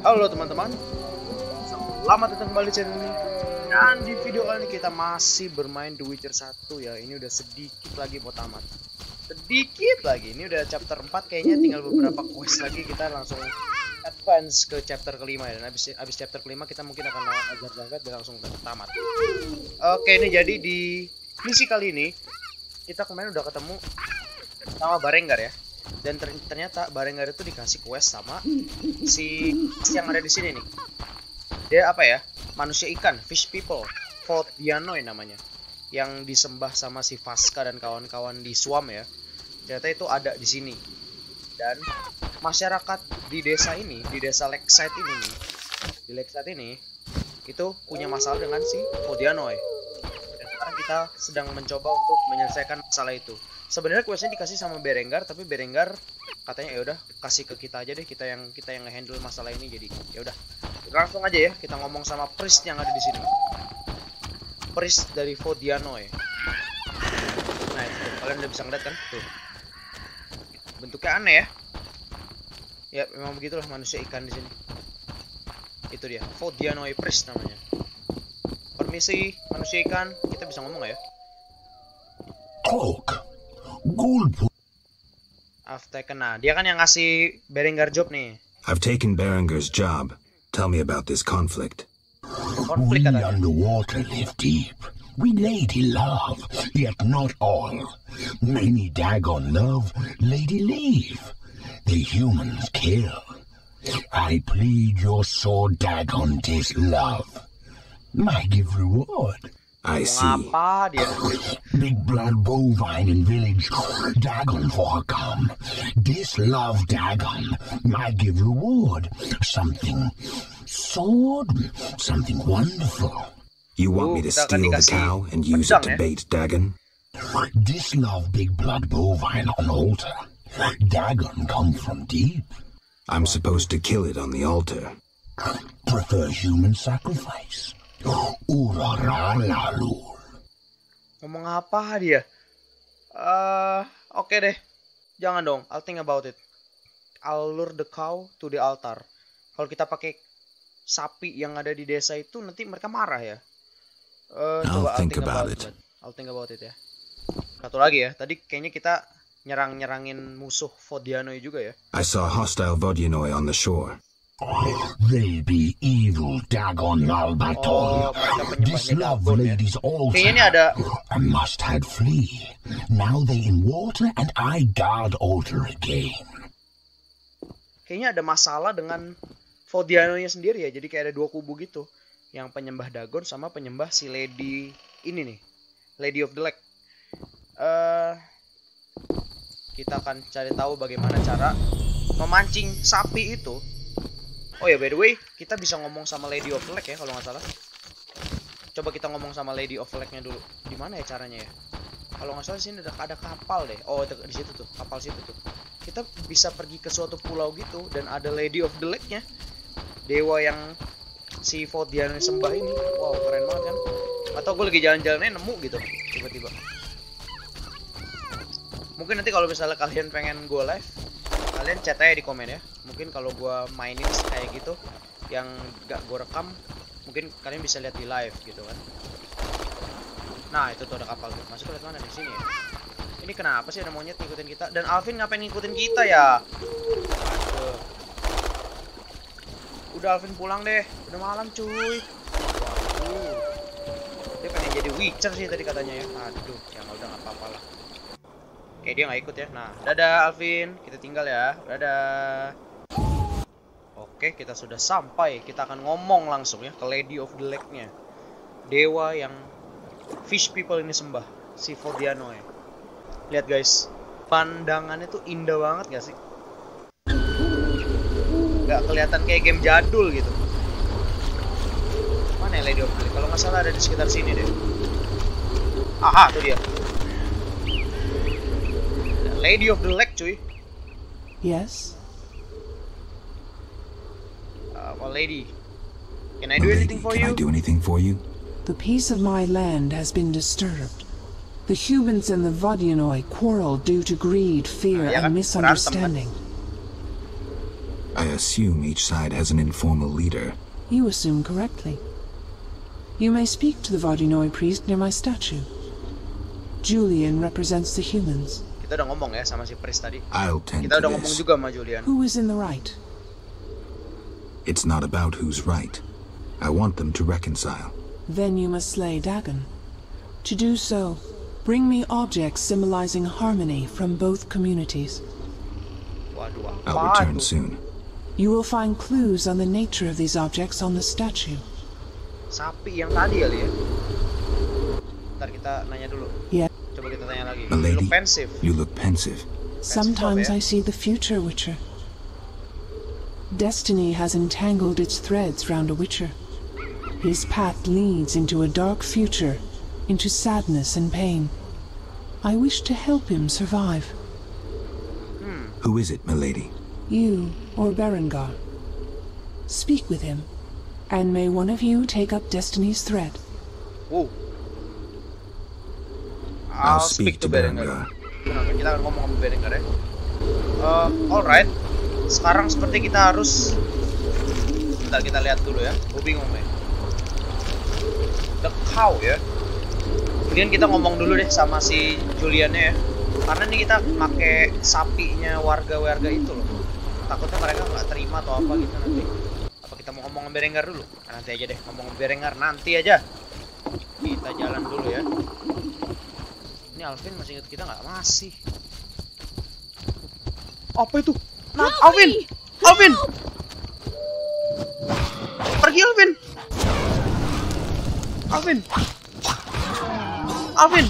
Halo teman-teman, selamat datang kembali di channel ini. Dan di video kali ini kita masih bermain The Witcher 1 ya. Ini udah sedikit lagi mau tamat. Sedikit lagi, ini udah chapter 4 kayaknya, tinggal beberapa quest lagi kita langsung advance ke chapter kelima ya. Dan abis chapter kelima kita mungkin akan lawan Azar Janggat dan langsung tamat. Oke, ini jadi di misi kali ini kita kemarin udah ketemu sama Berengar ya. Dan ternyata Berengar itu dikasih quest sama si yang ada di sini nih. Dia apa ya? Manusia ikan, fish people, Vodyanoi namanya. Yang disembah sama si Vaska dan kawan-kawan di Swamp ya. Ternyata itu ada di sini. Dan masyarakat di desa ini, di desa Lakeside ini nih, di Lakeside ini itu punya masalah dengan si Vodyanoi. Dan sekarang kita sedang mencoba untuk menyelesaikan masalah itu. Sebenarnya questnya dikasih sama Berengar, tapi Berengar katanya ya udah kasih ke kita aja deh, kita yang ngehandle masalah ini. Jadi ya udah langsung aja ya kita ngomong sama priest yang ada di sini, priest dari Vodyanoi. Nah itu kalian udah bisa ngeliat kan tuh, bentuknya aneh ya. Ya memang begitulah manusia ikan di sini. Itu dia Vodyanoi priest namanya. Permisi manusia ikan, kita bisa ngomong gak ya? Cloak. Gold. I've taken. Nah, dia kan yang ngasih Berengar job nih. I've taken Berengar's job. Tell me about this conflict. We underwater live deep. We lady love, yet not all. Many Dagon love, lady leave. The humans kill. I plead your sword Dagon tis love. I give reward. I see. Apa dia? Big blood bovine in village. Dagon for come. This love Dagon. I give reward. Something sword. Something wonderful. You want me to steal the cow and use it to bait Dagon? This love big blood bovine on altar. Dagon come from deep. I'm supposed to kill it on the altar. Prefer human sacrifice. Ngomong apa dia? Oke deh. Jangan dong, I'll think about it. I'll lure the cow to the altar. Kalau kita pakai sapi yang ada di desa itu nanti mereka marah ya. Coba I'll think about it. I'll think about it ya. Satu lagi ya, tadi kayaknya kita nyerangin musuh Vodyanoi juga ya. I saw hostile Vodyanoi on the shore. They be evil Dagon Albatol. This love lady's altar. Kayaknya ini ada. I must had flee. Now they in water and I guard altar again. Kayaknya ada masalah dengan Vodyanoi-nya sendiri ya. Jadi kayak ada dua kubu gitu. Yang penyembah Dagon sama penyembah si lady ini nih. Lady of the Lake. Kita akan cari tahu bagaimana cara memancing sapi itu. Oh ya, by the way, kita bisa ngomong sama Lady of the Lake ya kalau nggak salah. Coba kita ngomong sama Lady of the Lake-nya dulu. Di mana ya caranya ya? Kalau nggak salah di sini ada kapal deh. Oh, di situ tuh, kapal situ tuh. Kita bisa pergi ke suatu pulau gitu dan ada Lady of the Lake-nya. Dewa yang si Vodyanoi sembah ini. Wow, keren banget kan? Atau gue lagi jalan-jalannya nemu gitu tiba-tiba. Mungkin nanti kalau misalnya kalian pengen gue live, kalian chat aja di komen ya. Mungkin kalau gua mainin kayak gitu yang gak gua rekam, mungkin kalian bisa lihat di live gitu kan. Nah itu tuh ada kapal tuh. Masuk lihat mana di sini ya. Ini kenapa sih ada monyet ngikutin kita? Dan Alvin ngapain ngikutin kita ya? Aduh. Udah Alvin pulang deh. Udah malam cuy. Waduh. Dia pengen jadi Witcher sih tadi katanya ya. Aduh, ya udah nggak apa-apa lah. Oke, dia nggak ikut ya. Nah, dadah Alvin, kita tinggal ya. Dadah. Oke, kita sudah sampai. Kita akan ngomong langsung ya ke Lady of the Lake-nya. Dewa yang fish people ini sembah, si Vodyanoi. Lihat guys, pandangannya tuh indah banget gak sih? Gak kelihatan kayak game jadul gitu. Mana ya Lady of the Lake? Kalau nggak salah ada di sekitar sini deh. Aha, tuh dia. Lady of the Lake, cuy. Yes. Well, lady, can I do anything for you? Can I do anything for you? The peace of my land has been disturbed. The humans and the Vodyanoi quarrel due to greed, fear, and misunderstanding. I assume each side has an informal leader. You assume correctly. You may speak to the Vardinoi priest near my statue. Julian represents the humans. Kita udah ngomong ya sama si priest tadi. I'll tend Kita to udah ngomong this. juga sama Julian. Who is in the right? It's not about who's right. I want them to reconcile. Then you must slay Dagon. To do so, bring me objects symbolizing harmony from both communities. Waduh, I'll apa return tuh? soon. You will find clues on the nature of these objects on the statue. Sapi yang tadi kali ya. Ntar kita nanya dulu. Yeah. Coba kita tanya lagi. My lady, Look pensive. you look pensive. Sometimes ya? I see the future, Witcher. Destiny has entangled its threads round a Witcher. His path leads into a dark future, into sadness and pain. I wish to help him survive. Who is it, milady? You or Berengar. Speak with him, and may one of you take up Destiny's thread. Wow. I'll speak to Berengar. Oke, kita akan ngomong sama Berengar ya. Alright. Sekarang seperti kita harus. Bentar kita lihat dulu ya. Gue bingung nih. The cow ya. Kemudian kita ngomong dulu deh sama si Juliannya ya. Karena nih kita pakai sapinya warga-warga itu loh. Takutnya mereka nggak terima atau apa gitu nanti. Apa kita mau ngomong sama Berengar dulu? Nah, nanti aja deh, ngomong sama Berengar nanti aja. Kita jalan dulu ya. Ini Alvin masih ingat kita nggak? Masih. Apa itu? Nah, Alvin! Alvin! Pergi Alvin! Alvin! Alvin!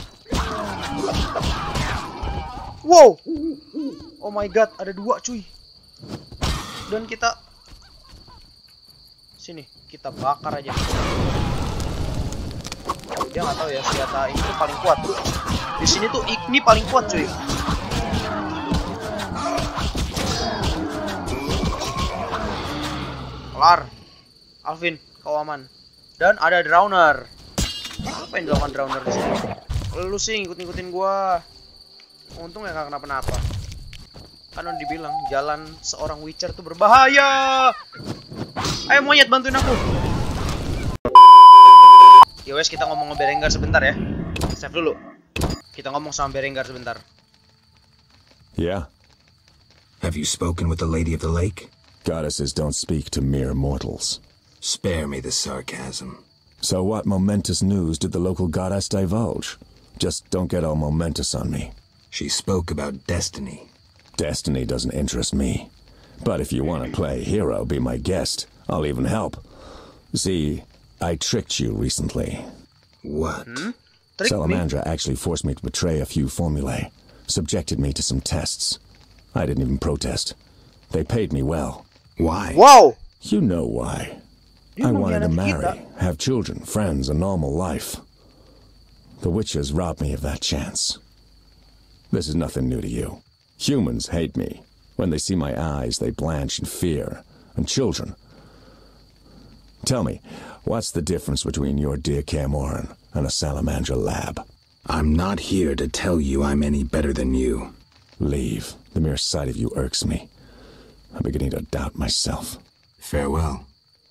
Wow! Oh my god, ada dua cuy. Dan kita sini, kita bakar aja. Dia nggak tahu ya senjata ini tuh paling kuat. Di sini tuh Igni paling kuat cuy. Kelar. Alvin, kau aman. Dan ada Drowner. Apa yang dilakukan Drowner di sini? Lu sih ngikut-ngikutin gua. Untung ya gak kenapa-napa. Kan udah dibilang jalan seorang Witcher tuh berbahaya. Ayo monyet bantuin aku. Ya wes, kita ngomong sama Berengar sebentar ya. Save dulu. Kita ngomong sama Berengar sebentar. Yeah? Have you spoken with the Lady of the Lake? Goddesses don't speak to mere mortals. Spare me the sarcasm. So what momentous news did the local goddess divulge? Just don't get all momentous on me. She spoke about destiny. Destiny doesn't interest me. But if you want to play hero, be my guest. I'll even help. See, I tricked you recently. What? Salamandra actually forced me to betray a few formulae. Subjected me to some tests. I didn't even protest. They paid me well. Why? Wow. You know why. I wanted to marry, have children, friends, a normal life. The Witchers robbed me of that chance. This is nothing new to you. Humans hate me. When they see my eyes, they blanch in fear. And children. Tell me, what's the difference between your dear Camoran and a Salamandra lab? I'm not here to tell you I'm any better than you. Leave. The mere sight of you irks me. I'm beginning to doubt myself. Farewell.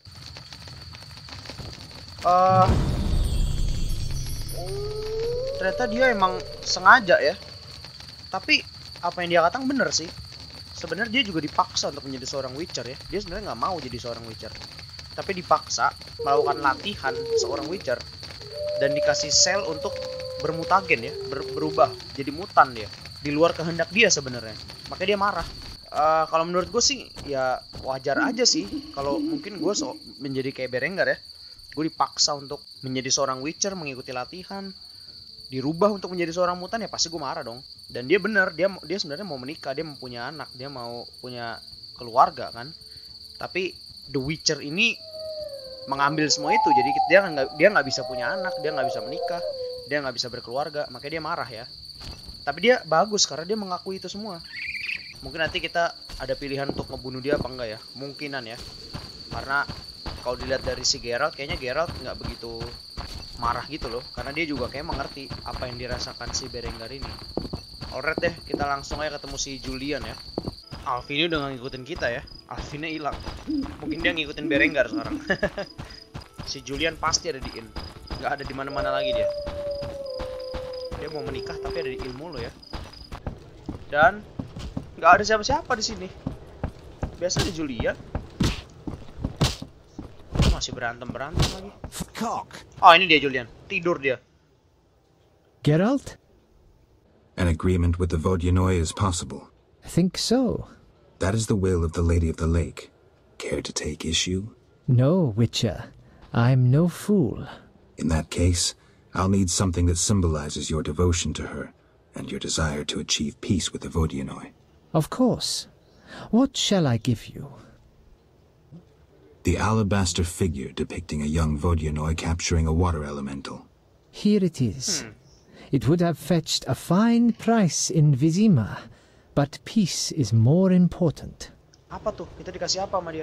Ternyata dia emang sengaja ya. Tapi apa yang dia katakan bener sih. Sebenarnya dia juga dipaksa untuk menjadi seorang Witcher ya. Dia sebenarnya nggak mau jadi seorang Witcher, tapi dipaksa melakukan latihan seorang Witcher dan dikasih sel untuk bermutagen ya, berubah jadi mutan dia. Di luar kehendak dia sebenarnya. Makanya dia marah. Kalau menurut gue sih ya wajar aja sih. Kalau mungkin gue menjadi kayak Berengar ya. Gue dipaksa untuk menjadi seorang Witcher, mengikuti latihan, dirubah untuk menjadi seorang mutan, ya pasti gue marah dong. Dan dia bener, dia sebenarnya mau menikah, dia mau punya anak, dia mau punya keluarga kan. Tapi The Witcher ini mengambil semua itu, jadi dia nggak bisa punya anak, dia nggak bisa menikah, dia nggak bisa berkeluarga, makanya dia marah ya. Tapi dia bagus karena dia mengakui itu semua. Mungkin nanti kita ada pilihan untuk ngebunuh dia apa enggak ya, kemungkinan ya. Karena kalau dilihat dari si Geralt, kayaknya Geralt nggak begitu marah gitu loh, karena dia juga kayak mengerti apa yang dirasakan si Berengar ini. Alright deh, kita langsung aja ketemu si Julian ya. Alvin udah nggak ngikutin kita ya. Alvinnya hilang. Mungkin dia ngikutin Berengar sekarang. Si Julian pasti ada di inn. Nggak ada di mana-mana lagi dia. Dia mau menikah tapi ada di inn mulu ya. Dan nggak ada siapa-siapa di sini. Biasa di Julian. Masih berantem lagi. Oh, ini dia Julian. Tidur dia. Geralt? An agreement with the Vodyanoi is possible. I think so. That is the will of the Lady of the Lake. Care to take issue? No, Witcher. I'm no fool. In that case, I'll need something that symbolizes your devotion to her and your desire to achieve peace with the Vodyanoi. Of course. What shall I give you? The alabaster figure depicting a young Vodyanoi capturing a water elemental. Here it is. It would have fetched a fine price in Vizima, but peace is more important. Apa tuh? Kita dikasih apa sama dia?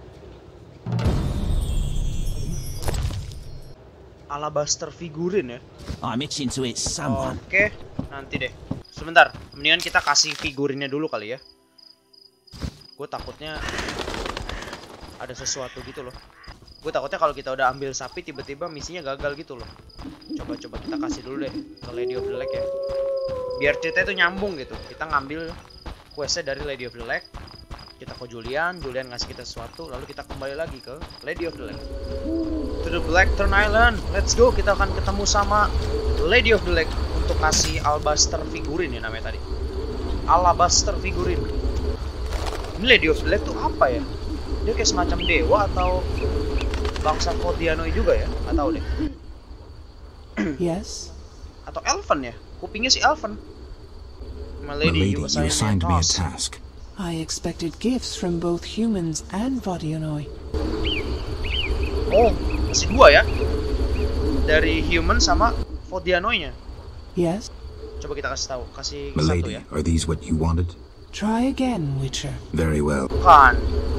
Alabaster figurin ya? I'm itching to hit someone. Oke, nanti deh. Sebentar, mendingan kita kasih figurinnya dulu kali ya. Gue takutnya ada sesuatu gitu loh. Gue takutnya kalau kita udah ambil sapi tiba-tiba misinya gagal gitu loh. Coba-coba kita kasih dulu deh ke Lady of the Lake ya. Biar cerita itu nyambung gitu. Kita ngambil questnya dari Lady of the Lake. Kita ke Julian, Julian ngasih kita sesuatu, lalu kita kembali lagi ke Lady of the Lake. To the Blackthorn Island, let's go. Kita akan ketemu sama Lady of the Lake untuk kasih alabaster figurin ya namanya tadi. Alabaster figurin. Ini Lady of the Lake tuh apa ya? Dia kayak semacam dewa atau bangsa Vodyanoi juga ya? Nggak tahu deh. Yes? Atau elven ya? Kupingnya si elven. My Milady, you you assigned me a task. I expected gifts from both humans and Vodyanoi. Oh, masih dua ya? Dari human sama Vodyanoi-nya. Yes? Coba kita kasih tahu, kasih satu Milady, ya. are these what you wanted? Try again, Witcher. Very well. Bukan.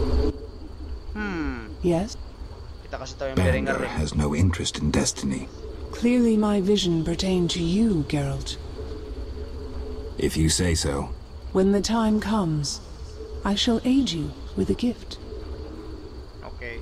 Yes? Kita kasih tahu yang Berengar Berengar deh. has no interest in destiny. Clearly my vision pertained to you, Geralt. If you say so. When the time comes, I shall aid you with a gift. Oke.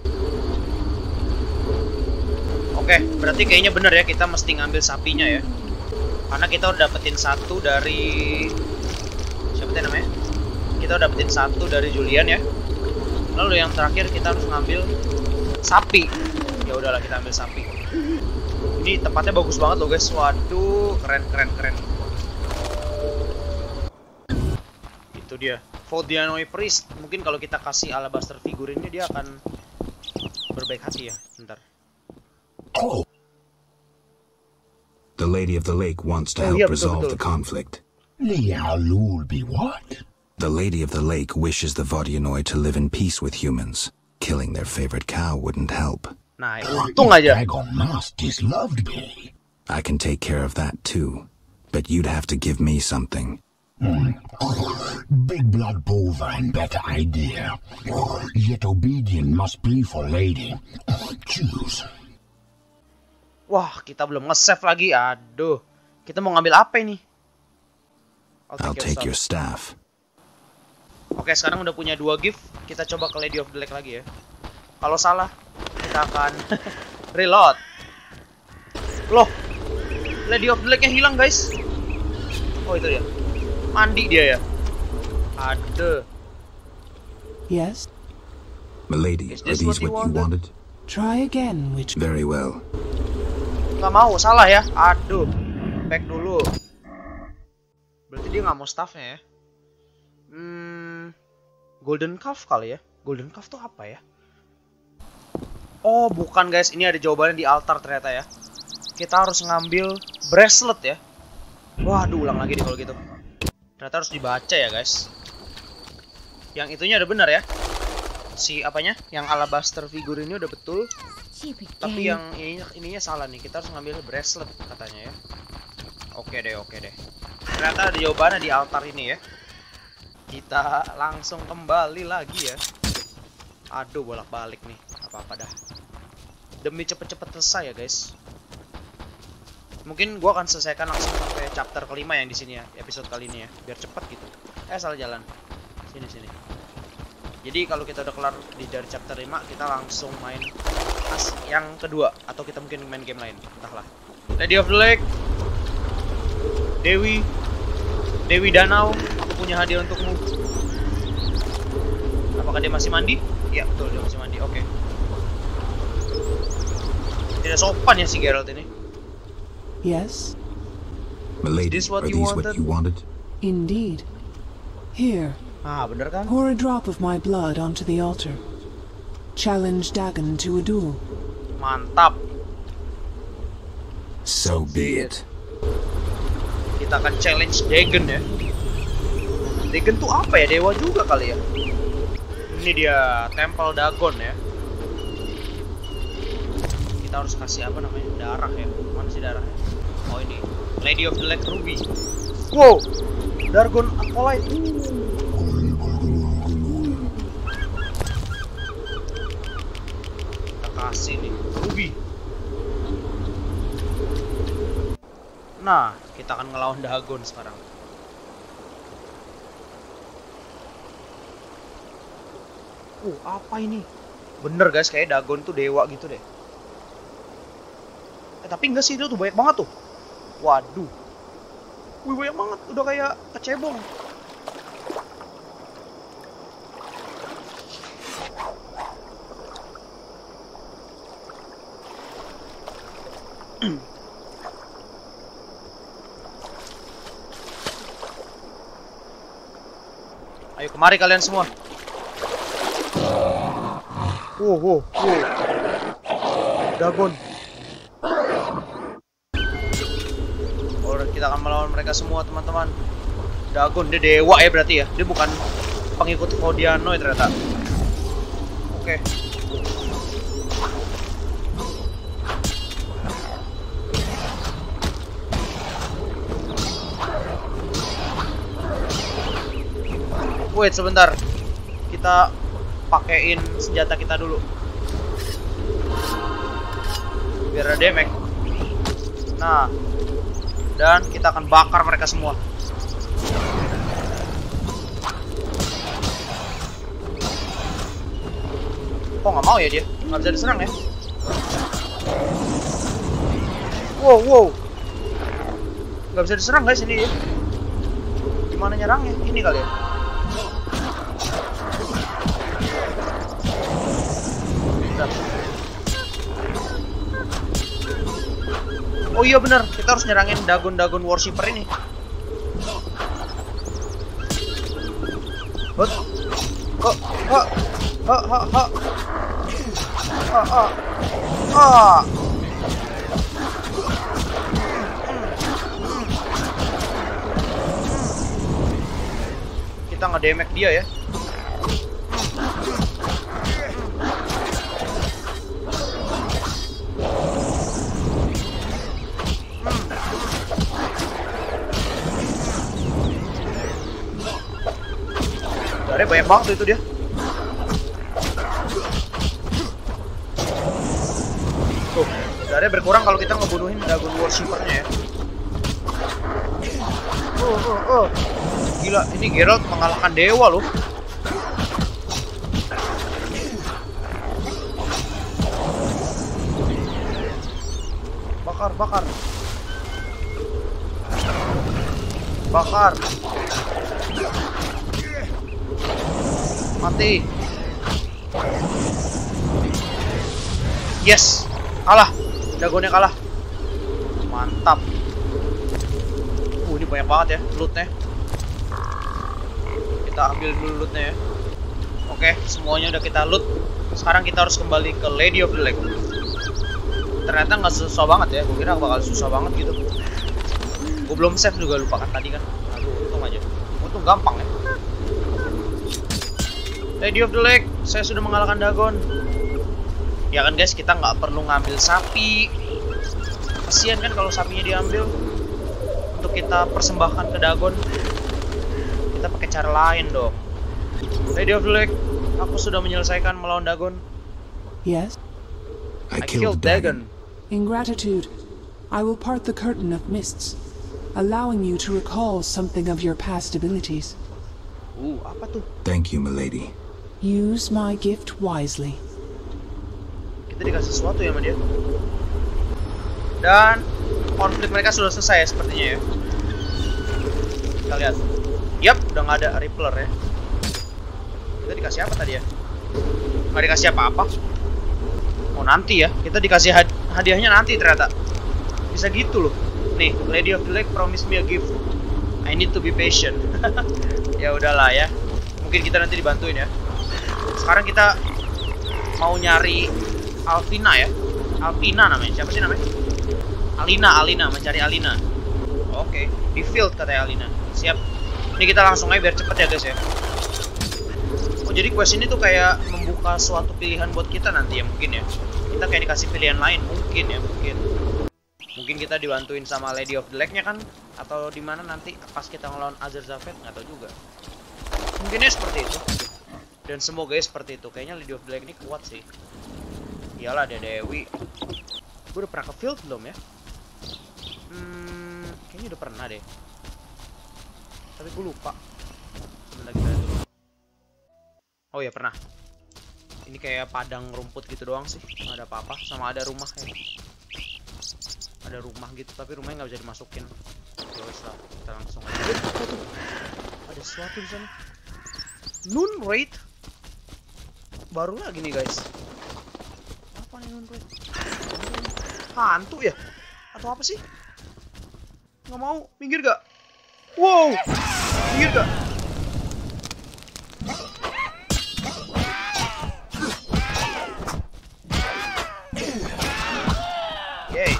Oke, berarti kayaknya bener ya kita mesti ngambil sapinya ya. Karena kita udah dapetin satu dari siapa tadi namanya? Kita udah dapetin satu dari Julian ya. Lalu yang terakhir kita harus ngambil sapi. Ya udahlah kita ambil sapi. Ini tempatnya bagus banget loh guys. Waduh, keren. Itu dia. Vodyanoi Priest. Mungkin kalau kita kasih alabaster figurinnya dia akan berbaik hati ya. Bentar. Oh. The Lady of the Lake wants to help resolve the conflict. Lialul be what? The Lady of the Lake wishes the Vodyanoi to live in peace with humans. Killing their favorite cow wouldn't help. Nah, untung aja. Dragon Master's loved me. I can take care of that too. But you'd have to give me something. Big blood bovine, better idea. Yet obedient must be for lady. Choose. Wah, kita belum nge-save lagi. Aduh. Kita mau ngambil apa ini? I'll take your staff. Oke, sekarang udah punya 2 gift. Kita coba ke Lady of the Lake lagi ya. Kalau salah, kita akan reload. Loh, Lady of the Lake-nya hilang guys. Oh itu dia. Mandi dia ya. Aduh. Yes? Milady, Is are this these what you what you wanted? Try again, Witcher. Very well. Nggak mau, salah ya. Aduh. Back dulu. Berarti dia nggak mau staffnya ya. Golden Calf kali ya. Golden Calf tuh apa ya? Oh bukan guys, ini ada jawabannya di altar ternyata ya. Kita harus ngambil bracelet ya. Waduh, ulang lagi deh kalau gitu. Ternyata harus dibaca ya guys. Yang itunya ada benar ya. Si apanya? Yang alabaster figur ini udah betul. Tapi yang ininya salah nih. Kita harus ngambil bracelet katanya ya. Oke deh. Ternyata ada jawabannya di altar ini ya. Kita langsung kembali lagi ya. Aduh, bolak-balik nih. Apa-apa dah. Demi cepet-cepet selesai ya guys. Mungkin gua akan selesaikan langsung sampai chapter kelima yang di sini ya, episode kali ini ya, biar cepet gitu. Salah jalan. Sini. Jadi kalau kita udah kelar dari chapter 5, kita langsung main yang kedua, atau kita mungkin main game lain, entahlah. Lady of the Lake, Dewi Danau, aku punya hadiah untukmu. Apakah dia masih mandi? Iya betul, dia masih mandi. Oke. Tidak sopan ya si Geralt ini. Yes? Milady, Is this what are you these what you wanted? Indeed. Here, Ah, bener kan? pour a drop of my blood onto the altar. Challenge Dagon to a duel. Mantap. So be it. Kita akan challenge Dagon ya. Dagon tuh apa ya? Dewa juga kali ya? Ini dia Temple Dagon ya. Kita harus kasih apa namanya? Darah ya. Mana sih darahnya? Oh ini. Lady of the Lake Ruby. Wow. Dagon Acolyte. Kita kasih nih Ruby. Nah, kita akan ngelawan Dagon sekarang. Apa ini? Bener guys, kayak Dagon tuh dewa gitu deh. Tapi enggak sih, itu tuh banyak banget tuh. Waduh. Wih, banyak banget. Udah kayak kecebong. Ayo kemari kalian semua. Wow. Dagon. Kita akan melawan mereka semua, teman-teman. Dagon, dia dewa ya berarti ya. Dia bukan pengikut Vodiano ya ternyata. Oke. Wait sebentar. Kita pakein senjata kita dulu. Biar ada damage. Nah. Dan kita akan bakar mereka semua. Kok nggak mau ya dia? Nggak bisa diserang ya? Wow. Nggak bisa diserang guys ini ya. Gimana nyerangnya? Ini kali ya? Bentar. Oh iya benar, kita harus nyerangin Dagon worshipper ini. Kita nge-damage dia ya. Banyak banget itu dia. Tuh, darahnya berkurang kalau kita ngebunuhin Dagon worshippernya ya. Gila, ini Geralt mengalahkan dewa loh. Bakar. Mati. Yes, kalah. Dagonnya kalah. Mantap. Ini banyak banget ya lootnya. Kita ambil dulu lootnya ya. Oke, semuanya udah kita loot. Sekarang kita harus kembali ke Lady of the Lake. Ternyata nggak susah banget ya. Gue kira bakal susah banget gitu. Gue belum save juga, lupakan tadi kan. Aduh, untung aja. Untung gampang ya. Lady of the Lake, saya sudah mengalahkan Dagon. Ya kan guys, kita nggak perlu ngambil sapi. Kasian kan kalau sapinya diambil. Untuk kita persembahkan ke Dagon, kita pakai cara lain dong. Lady of the Lake, aku sudah menyelesaikan melawan Dagon. Yes? I killed Dagon. In gratitude, I will part the curtain of mists, allowing you to recall something of your past abilities. Apa tuh? Thank you, milady. Use my gift wisely. Kita dikasih sesuatu ya sama dia. Dan konflik mereka sudah selesai ya, sepertinya ya. Kita lihat. Yap, udah nggak ada Rippler ya. Kita dikasih apa tadi ya? Nggak dikasih apa-apa. Oh nanti ya, kita dikasih hadiahnya nanti ternyata. Bisa gitu loh. Nih, Lady of the Lake promise me a gift. I need to be patient. Ya udahlah ya. Mungkin kita nanti dibantuin ya. Sekarang kita mau nyari Alvina ya. Alvina namanya. Siapa sih namanya? Alina, mencari Alina. Oke, di field katanya Alina. Siap. Ini kita langsung aja biar cepet ya guys ya. Oh jadi quest ini tuh kayak membuka suatu pilihan buat kita nanti ya mungkin ya. Kita kayak dikasih pilihan lain mungkin ya, mungkin kita dibantuin sama Lady of the Lake-nya kan, atau di mana nanti pas kita ngelawan Azerzafet, nggak tahu juga. Mungkinnya seperti itu. Dan semoga ya seperti itu. Kayaknya Lady of the Lake ini kuat sih. Iyalah ada Dewi. Gue udah pernah ke field belum ya? Kayaknya udah pernah deh. Tapi gue lupa. Sebentar kita dulu. Oh ya pernah. Ini kayak padang rumput gitu doang sih. Nggak ada apa-apa. Sama ada rumah ya. Ada rumah gitu, tapi rumahnya nggak bisa dimasukin. Ya wes lah, kita langsung aja. Ada sesuatu di sana. Noon Raid. Baru lagi nih guys. Apa nih Noon Raid? Hantu ya? Atau apa sih? Nggak mau, minggir gak? Wow, minggir gak? Yay.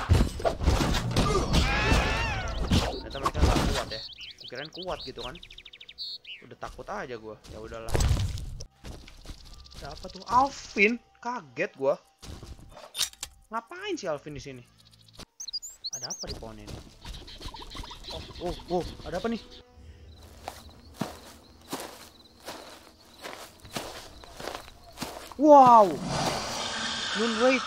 Ternyata mereka nggak kuat ya. Kirain kuat gitu kan. Udah takut aja gue. Ya udahlah. Ada apa tuh? Alvin, kaget gue. Ngapain sih Alvin di sini? Ada apa di pohon ini? Oh, ada apa nih? Wow, Noon Raid.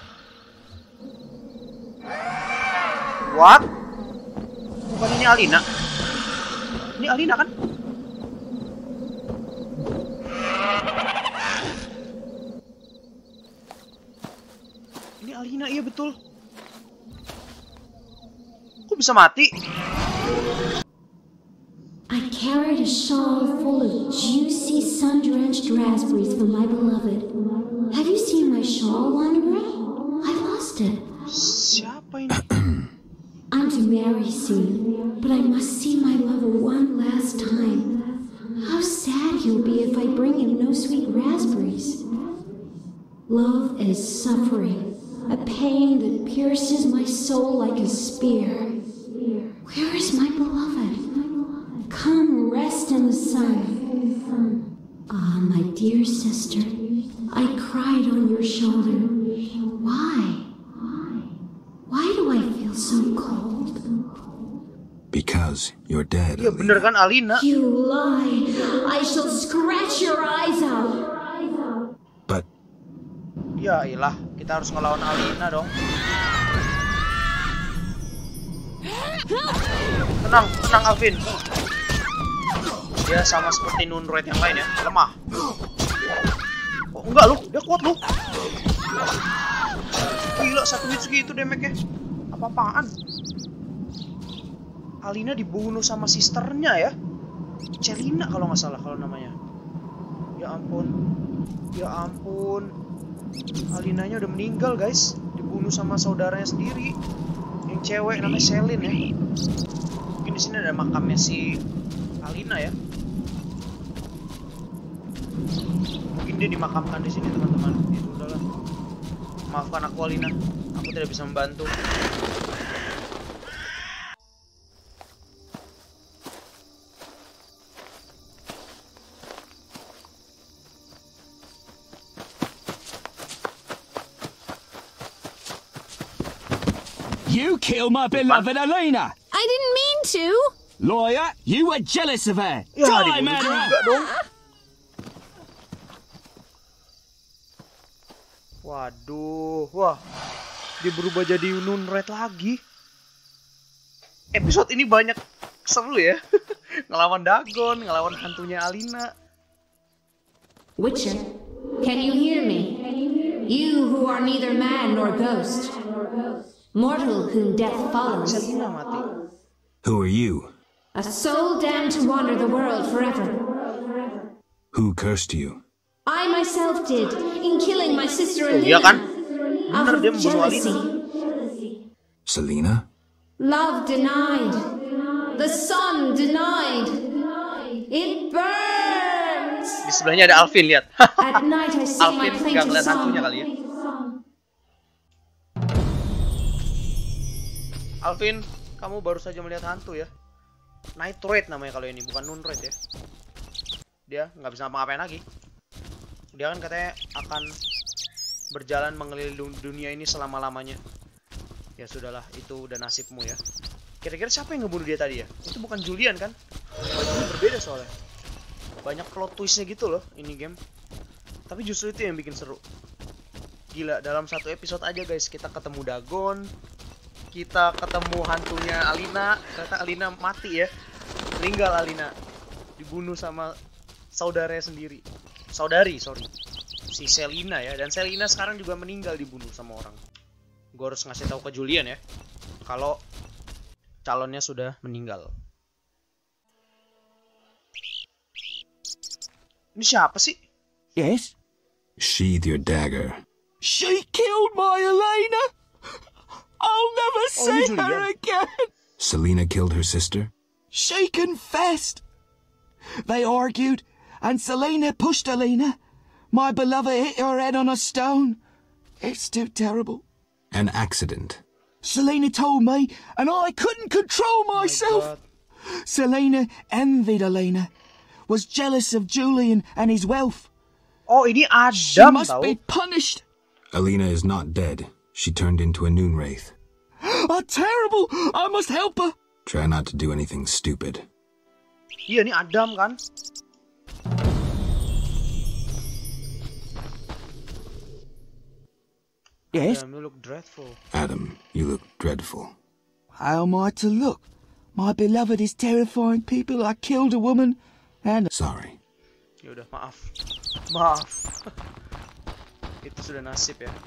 What? Bukan ini Alina? Ini Alina kan? Ini Alina, iya betul. Kok bisa mati? I carried a shawl full of juicy sun-drenched raspberries for my beloved. Have you seen my shawl, Wanderer? I lost it. Siapa ini? I'm to marry soon, but I must see my lover one last time. How sad he'll be if I bring him no sweet raspberries. Love is suffering, a pain that pierces my soul like a spear. Where is my beloved? Come rest in the sun. Ah, my dear sister, I cried on your shoulder. Why? Why do I feel so cold? Because you're dead. Ya bener kan Alina? You lie. I shall scratch your eyes out. But Ya iyalah, kita harus ngelawan Alina dong. Tenang Alvin. Dia sama seperti Noon Raid yang lain ya, lemah. Oh enggak lu, dia kuat lu. Gila, satu hit segitu damage-nya. Apa-apaan? Alina dibunuh sama sisternya ya. Celina kalau nggak salah kalau namanya. Ya ampun. Alinanya udah meninggal guys. Dibunuh sama saudaranya sendiri. Yang cewek namanya Selin ya. Mungkin di sini ada makamnya si Alina ya. Mungkin dia dimakamkan di sini teman-teman. Itu udahlah. Maafkan aku Alina. Aku tidak bisa membantu. You killed my beloved Alina! I didn't mean to. Lawyer, you were jealous of her! Ya, Die, dibunuh murderer! juga dong. Waduh, wah. Dia berubah jadi Noon Raid lagi. Episode ini banyak seru ya. Ngelawan Dagon, ngelawan hantunya Alina. Witcher, can you hear me? You who are neither man nor ghost, mortal whom death follows. Selina mati. Who are you? A soul damned to wander the world forever. Who cursed you? I myself did, in killing my sister Alina. Iya kan? Out Bener, dia of membunuh jealousy. Selina? Love denied. The sun denied. It burns. Di sebelahnya ada Alvin, lihat. At night I sing my Alvin nggak plaintive ngeliat hantunya song. kali ya. Alvin, kamu baru saja melihat hantu ya. Nightroid namanya kalau ini, bukan Noonroid ya. Dia nggak bisa ngapa-ngapain lagi. Dia kan katanya akan berjalan mengelilingi dunia ini selama-lamanya. Ya sudahlah, itu udah nasibmu ya. Kira-kira siapa yang ngebunuh dia tadi ya? Itu bukan Julian kan? Bajunya berbeda soalnya. Banyak plot twistnya gitu loh ini game. Tapi justru itu yang bikin seru. Gila, dalam satu episode aja guys, kita ketemu Dagon, kita ketemu hantunya Alina. Ternyata Alina mati ya. Meninggal Alina. Dibunuh sama saudaranya sendiri. Saudari, sorry. Si Selina ya. Dan Selina sekarang juga meninggal dibunuh sama orang. Gue harus ngasih tahu ke Julian ya, kalau calonnya sudah meninggal. Ini siapa sih? Yes? Sheathe your dagger. She killed my Elena! I'll never see Julian. her again! Selina killed her sister? She confessed! They argued, and Selena pushed Elena. My beloved hit her head on a stone. It's too terrible. An accident. Selena told me, and I couldn't control myself. Selena envied Elena, was jealous of Julian and his wealth. Oh, ini She Adam must tau. be punished. Alina is not dead. She turned into a noon wraith. Terrible! I must help her. Try not to do anything stupid. Iya, ini Adam kan? Yes? Adam, you look dreadful. Adam, you look dreadful. How am I to look? My beloved is terrifying people. I killed a woman and... Sorry. Yaudah, maaf. Maaf. Itu sudah nasib ya.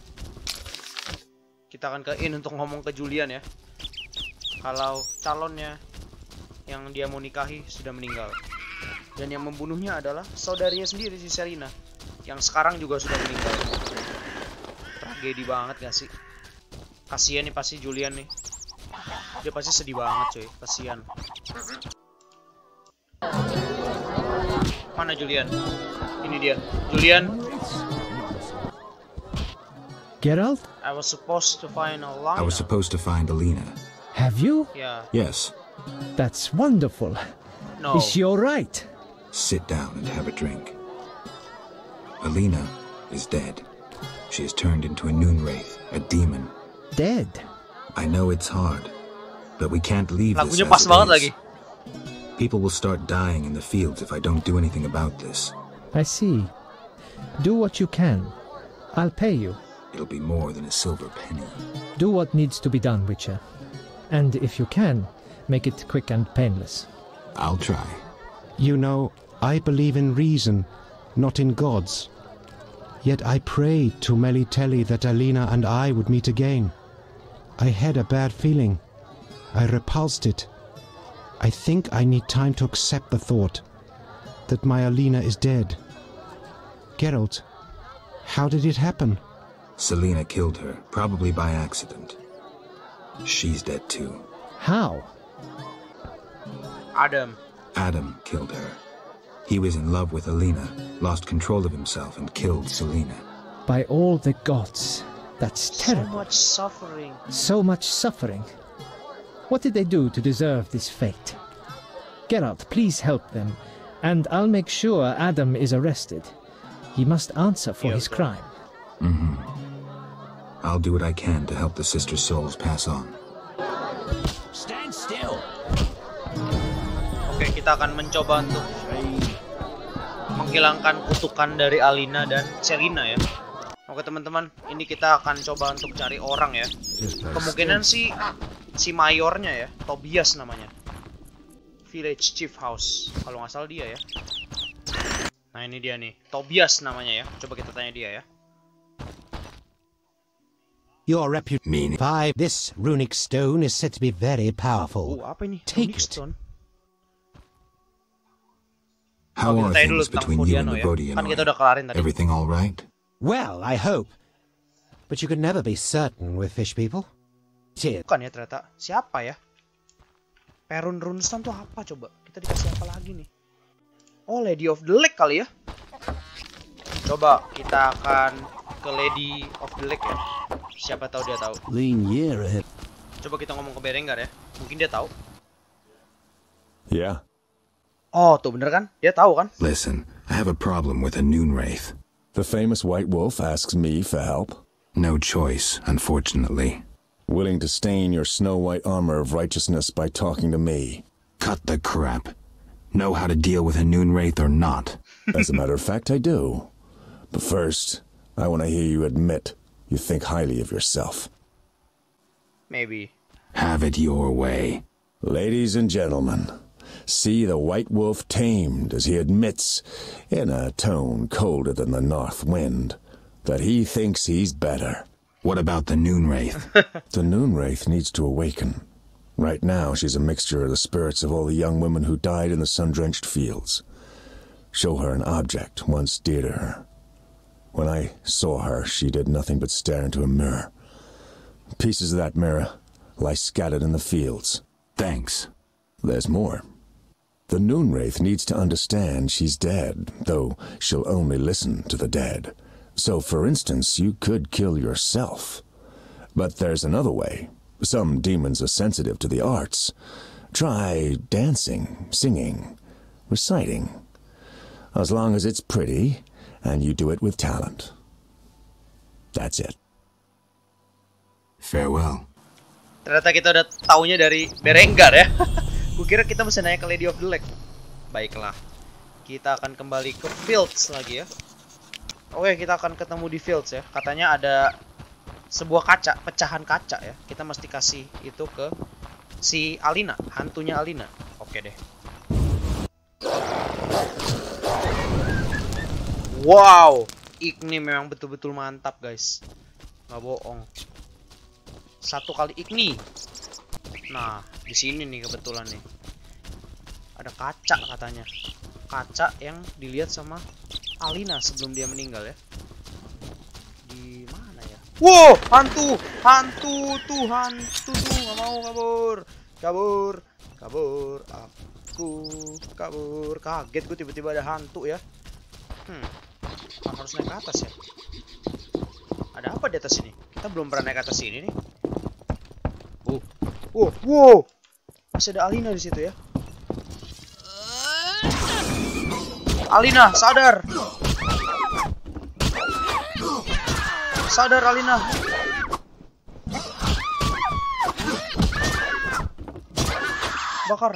Kita akan ke In untuk ngomong ke Julian ya. Kalau calonnya yang dia mau nikahi sudah meninggal. Dan yang membunuhnya adalah saudarinya sendiri, si Selina. Yang sekarang juga sudah meninggal. Tragedi banget gak sih? Kasian nih pasti Julian nih. Dia pasti sedih banget cuy, kasian. Mana Julian? Ini dia, Julian. Geralt? I was supposed to find Alina. I was supposed to find Alina. Have you? Yeah. Yes. That's wonderful. No. Is she alright? Sit down and have a drink. Alina is dead. She has turned into a noon wraith, a demon. Dead? I know it's hard, but we can't leave this Lagunya as pas it banget is. lagi. People will start dying in the fields if I don't do anything about this. I see. Do what you can. I'll pay you. It'll be more than a silver penny. Do what needs to be done, Witcher. And if you can, make it quick and painless. I'll try. You know, I believe in reason, not in gods. Yet I prayed to Melitele that Alina and I would meet again. I had a bad feeling. I repulsed it. I think I need time to accept the thought that my Alina is dead. Geralt, how did it happen? Selina killed her, probably by accident. She's dead too. How? Adam. Adam killed her. He was in love with Alina, lost control of himself, and killed Selina. By all the gods. That's terrible. So much suffering. So much suffering. What did they do to deserve this fate? Geralt, please help them, and I'll make sure Adam is arrested. He must answer for his crime. I'll do what I can to help the sister souls pass on. Stand still. Oke, kita akan mencoba untuk menghilangkan kutukan dari Alina dan Selina ya. Oke teman-teman, ini kita akan coba untuk cari orang ya. Kemungkinan si mayornya ya, Tobias namanya. Village Chief House. Kalau nggak salah dia ya. Nah ini dia nih, Tobias namanya ya. Coba kita tanya dia ya. Your reputation. This runic stone is said to be very powerful. Apa ini? Take it. How are things between you and the Kan kita udah kelarin tadi. Everything all right? Well, I hope. But you can never be certain with fish people. Bukan ya ternyata. Siapa ya? Perun Runestone tuh apa coba? Kita dikasih apa lagi nih? Oh, Lady of the Lake kali ya? Coba kita akan ke Lady of the Lake ya. Siapa tahu dia tahu. Coba kita ngomong ke Berengar ya. Mungkin dia tahu. Yeah. Oh, tuh bener kan? Dia tahu kan? Listen, I have a problem with a Noon Wraith. The famous White Wolf asks me for help. No choice, unfortunately. Willing to stain your snow-white armor of righteousness by talking to me. Cut the crap. Know how to deal with a Noon Wraith or not? As a matter of fact, I do. But first, I want to hear you admit you think highly of yourself. Maybe. Have it your way. Ladies and gentlemen, see the White Wolf tamed as he admits, in a tone colder than the north wind, that he thinks he's better. What about the Noon Wraith? The Noon Wraith needs to awaken. Right now, she's a mixture of the spirits of all the young women who died in the sun-drenched fields. Show her an object once dear to her. When I saw her, she did nothing but stare into a mirror. Pieces of that mirror lie scattered in the fields. Thanks. There's more. The Noon Wraith needs to understand she's dead, though she'll only listen to the dead. So, for instance, you could kill yourself. But there's another way. Some demons are sensitive to the arts. Try dancing, singing, reciting. As long as it's pretty, and you do it with talent. That's it. Farewell. Ternyata kita udah taunya dari Berengar ya. Kukira kita mesti nanya ke Lady of the Lake. Baiklah. Kita akan kembali ke Fields lagi ya. Oke, kita akan ketemu di Fields ya. Katanya ada sebuah kaca, pecahan kaca ya. Kita mesti kasih itu ke si Alina, hantunya Alina. Oke deh. Wow, Igni memang betul-betul mantap guys. Nggak bohong. 1 kali Igni. Nah, di sini nih kebetulan nih. Ada kaca katanya. Kaca yang dilihat sama Alina sebelum dia meninggal ya. Di mana ya? Wow, hantu tuh, nggak mau kabur. Aku kabur. Kaget gue tiba-tiba ada hantu ya. Harus naik ke atas ya. Ada apa di atas ini? Kita belum pernah naik ke atas ini nih. Wow. Masih ada Alina di situ ya. Alina, sadar. Sadar Alina. Bakar.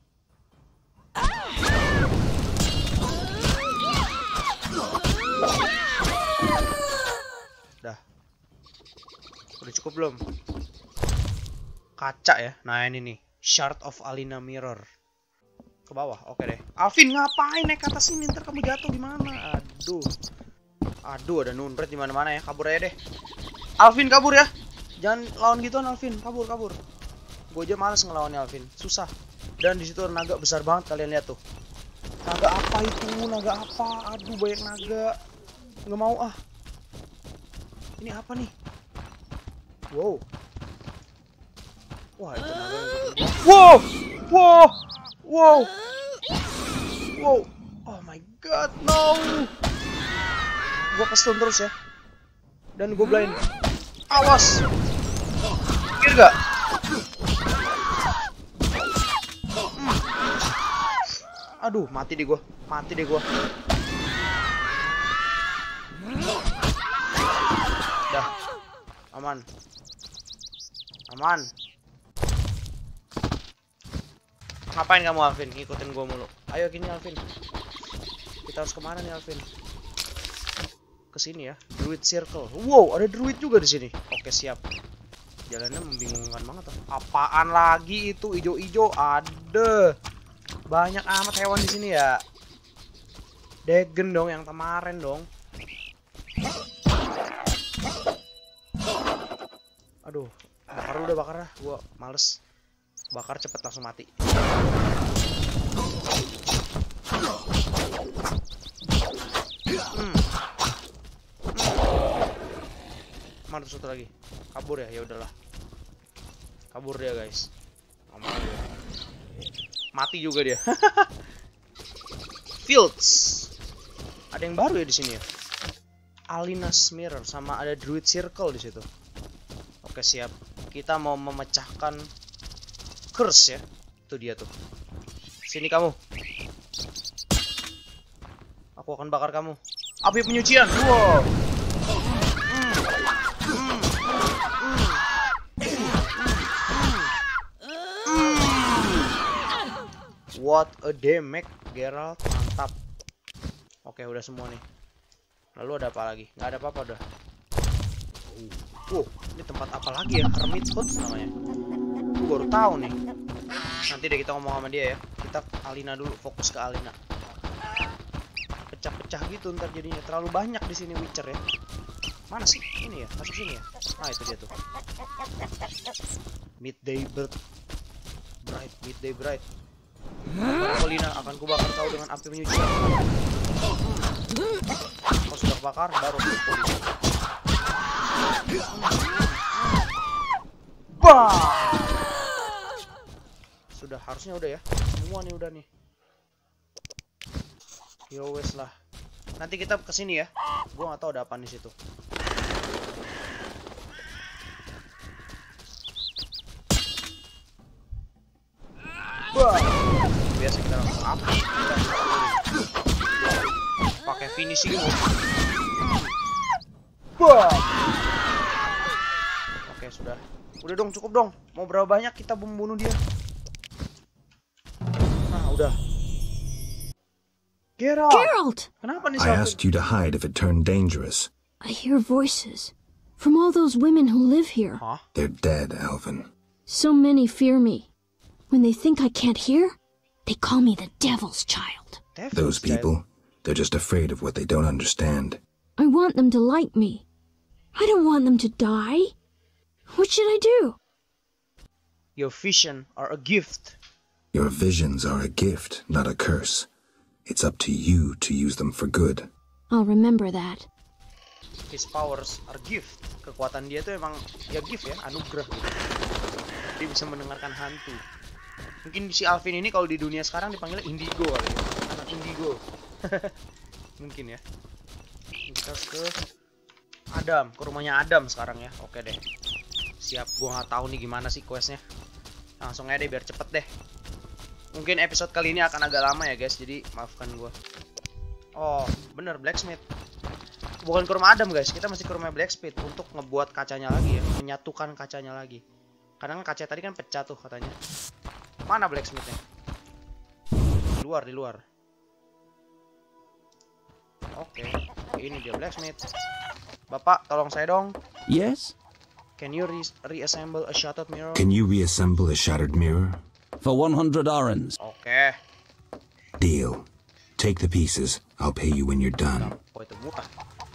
Dah. Udah cukup belum? Kaca ya. Nah ini nih, Shard of Alina Mirror. Ke bawah, oke deh. Alvin ngapain naik ke atas ini? Ntar kamu jatuh gimana? Aduh, ada Noon Wraith di mana-mana ya. Kabur aja deh. Alvin kabur ya. Jangan lawan gituan Alvin. Kabur. Gue aja males ngelawannya Alvin. Susah. Dan di situ ada naga besar banget, kalian lihat tuh. Naga apa itu? Naga apa? Aduh, banyak naga. Nggak mau ah. Ini apa nih? Wow. Wah, itu naga yang Wow. Oh my god, no. Gua kestun terus ya. Dan gue blind. Awas. Pikir gak? Aduh, mati deh gua. Dah. Aman. Ngapain kamu Alvin? Ngikutin gua mulu. Ayo gini Alvin. Kita harus kemana nih Alvin? Kesini ya. Druid Circle. Wow, ada druid juga di sini. Oke, siap. Jalannya membingungkan banget. Apaan lagi itu ijo-ijo? Ada. Banyak amat hewan di sini ya. Degen dong yang kemarin dong. Aduh, bakar udah bakar lah. Gua males. Bakar cepet langsung mati. Mana tuh satu lagi? Kabur ya? Ya udahlah. Kabur dia, guys. Mati juga dia. Fields. Ada yang baru ya di sini ya. Alina's Mirror sama ada Druid Circle di situ. Oke, siap. Kita mau memecahkan curse ya. Itu dia tuh. Sini kamu. Aku akan bakar kamu. Api penyucian. Wow. What a damage, Geralt. Mantap. Oke, udah semua nih. Lalu ada apa lagi? Nggak ada apa-apa udah. Ini tempat apa lagi ya? Hermit Spot namanya. Gue baru tahu nih. Nanti deh kita ngomong sama dia ya. Kita Alina dulu, fokus ke Alina. Pecah-pecah gitu ntar jadinya. Terlalu banyak di sini Witcher ya. Mana sih? Ini ya, masuk sini ya. Ah, itu dia tuh. Midday Bright. Midday Bright. Alina akan kubakar kau dengan api penyucian. Kau sudah bakar, baru aku pulih. Sudah, harusnya udah ya. Semua nih udah nih. Yo wes lah. Nanti kita kesini ya. Gua nggak tahu ada apa di situ. Biasa kita langsung apa? Pakai finishing move. Oke, sudah. Udah dong, cukup dong. Mau berapa banyak kita membunuh dia? Nah, udah. Geralt! Kenapa nih? I asked you to hide if it turned dangerous. I hear voices from all those women who live here. Huh? They're dead, Alvin. So many fear me. When they think I can't hear, they call me the Devil's Child. Those people, they're just afraid of what they don't understand. I want them to like me. I don't want them to die. What should I do? Your vision are a gift. Your visions are a gift, not a curse. It's up to you to use them for good. I'll remember that. His powers are gift. Kekuatan dia tuh emang ya gift ya, anugerah. Dia bisa mendengarkan hantu. Mungkin si Alvin ini kalau di dunia sekarang dipanggilnya Indigo kali ya. Anak Indigo. Mungkin ya. Kita ke Adam, ke rumahnya Adam sekarang ya. Oke deh. Siap, gua nggak tahu nih gimana sih questnya. Langsung aja deh biar cepet deh. Mungkin episode kali ini akan agak lama ya guys, jadi maafkan gua. Oh, bener blacksmith. Bukan ke rumah Adam guys, kita masih ke rumah blacksmith untuk ngebuat kacanya lagi ya, menyatukan kacanya lagi. Kadang kaca tadi kan pecah tuh katanya. Mana blacksmithnya? Di luar. Oke, ini dia blacksmith. Bapak, tolong saya dong. Yes? Can you reassemble a shattered mirror? Can you reassemble a shattered mirror? For 100 arons. Oke. Deal. Take the pieces. I'll pay you when you're done. Oh, itu murah.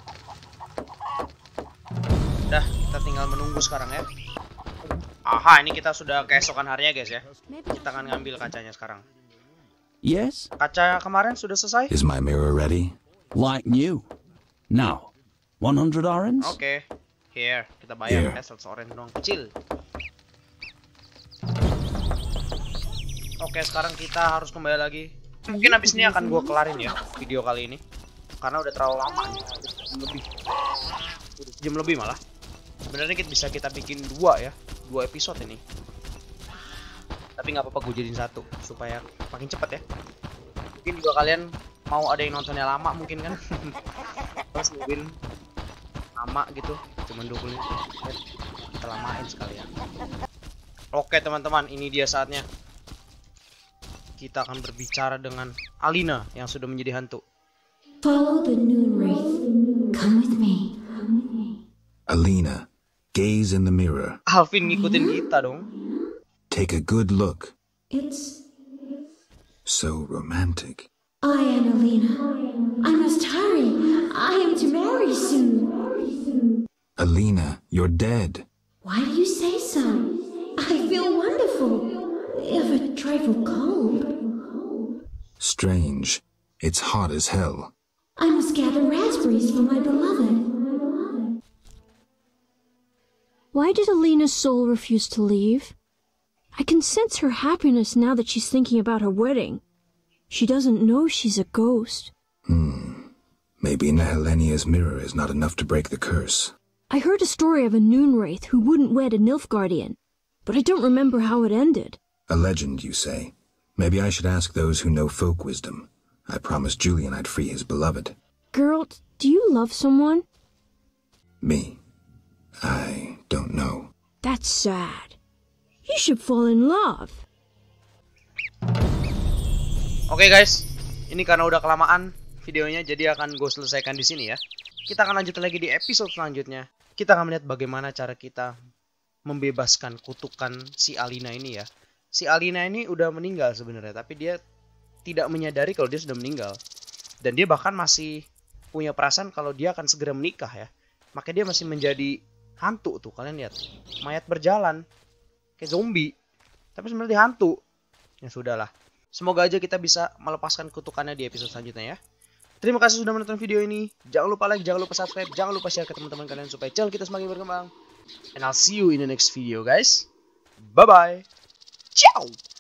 Udah, kita tinggal menunggu sekarang ya. Aha, ini kita sudah keesokan harinya guys ya. Kita akan ngambil kacanya sekarang. Yes? Kaca kemarin sudah selesai? Is my mirror ready? Like new. Now, 100 arons? Oke. Here, kita bayar. 100 orange dong. Kecil. Oke, sekarang kita harus kembali lagi. Mungkin abis ini akan gue kelarin ya video kali ini. Karena udah terlalu lama nih. Jam lebih malah. Sebenarnya kita bisa bikin 2 ya. 2 episode ini. Tapi nggak apa-apa, gue jadiin 1 supaya makin cepet ya. Mungkin juga kalian mau ada yang nontonnya lama mungkin kan. Terus nungguin lama gitu, cuman 20 menit. Kita lamain sekalian. Oke teman-teman, ini dia saatnya. Kita akan berbicara dengan Alina yang sudah menjadi hantu. Follow the noon wraith. Come with me. Alina, gaze in the mirror. Alvin ngikutin kita dong. Take a good look. It's So romantic. I am Alina. I must hurry. I am to marry soon. Alina, you're dead. Why do you say so? I feel wonderful, if a trifle cold. Strange. It's hot as hell. I must gather raspberries for my beloved. Why did Alina's soul refuse to leave? I can sense her happiness now that she's thinking about her wedding. She doesn't know she's a ghost. Maybe Nehelenia's mirror is not enough to break the curse. I heard a story of a Noonwraith who wouldn't wed a Nilfgaardian, but I don't remember how it ended. A legend, you say? Maybe I should ask those who know folk wisdom. I promised Julian I'd free his beloved. Geralt, do you love someone? Me? I don't know. That's sad. You should fall in love. Oke guys, ini karena udah kelamaan videonya, jadi akan gue selesaikan di sini ya. Kita akan lanjut lagi di episode selanjutnya. Kita akan melihat bagaimana cara kita membebaskan kutukan si Alina ini ya. Si Alina ini udah meninggal sebenarnya, tapi dia tidak menyadari kalau dia sudah meninggal. Dan dia bahkan masih punya perasaan kalau dia akan segera menikah ya. Makanya dia masih menjadi hantu tuh, kalian lihat. Mayat berjalan kayak zombie, tapi sebenarnya dia hantu. Ya sudahlah. Semoga aja kita bisa melepaskan kutukannya di episode selanjutnya ya. Terima kasih sudah menonton video ini. Jangan lupa like, jangan lupa subscribe, jangan lupa share ke teman-teman kalian supaya channel kita semakin berkembang. And I'll see you in the next video guys. Bye bye. Ciao.